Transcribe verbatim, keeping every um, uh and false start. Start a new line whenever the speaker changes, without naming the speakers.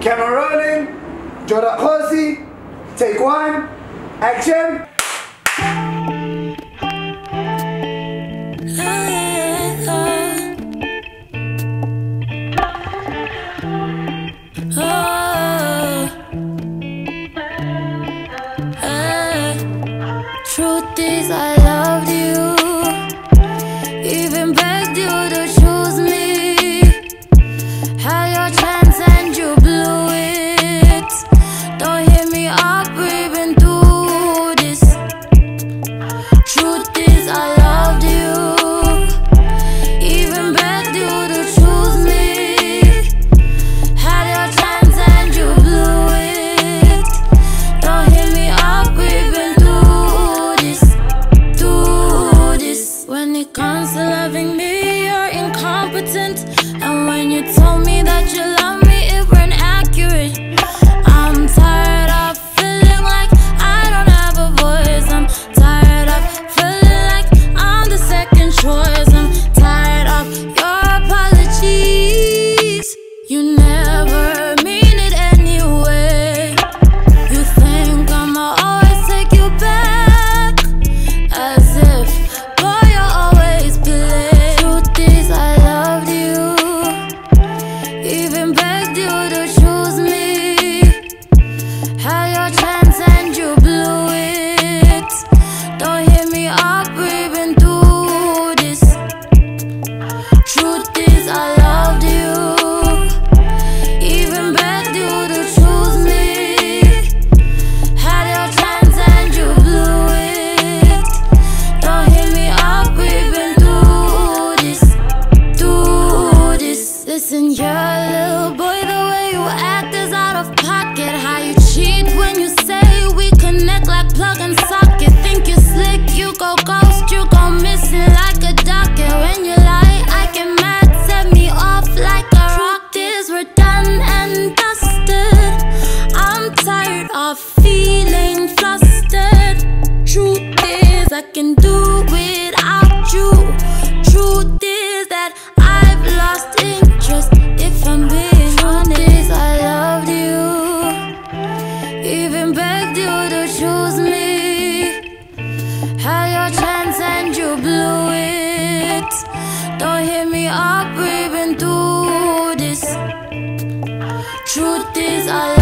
Camera rolling. Jora Khosi. Take one. Action.
Truth is, I loved you, even begged you to choose me. Had your chance and you blew it. Don't hit me up, we've been through this. Truth is, I loved you, even begged you to choose me. Had your chance and you blew it. Don't hit me up, we've been when it comes to loving me, you're incompetent. And when you told me that you love me, it weren't accurate. I'm tired of feeling like I don't have a voice. I'm tired of feeling like I'm the second choice. I'm tired of your apologies. You never mean it anyway. You think I'ma always take you back, as if listen, you're a little boy, the way you act is out of pocket. How you cheat when you say we connect like plug and socket. Think you slick, you go ghost, you go missing like a docket. When you lie, I get mad, set me off like a rock. This we're done and dusted. I'm tired of feeling flustered. Truth is, I can do without you. Truth is that I've lost interest, if I'm being honest. I loved you, even begged you to choose me. Had your chance and you blew it. Don't hit me up, we've been through this. Truth is, I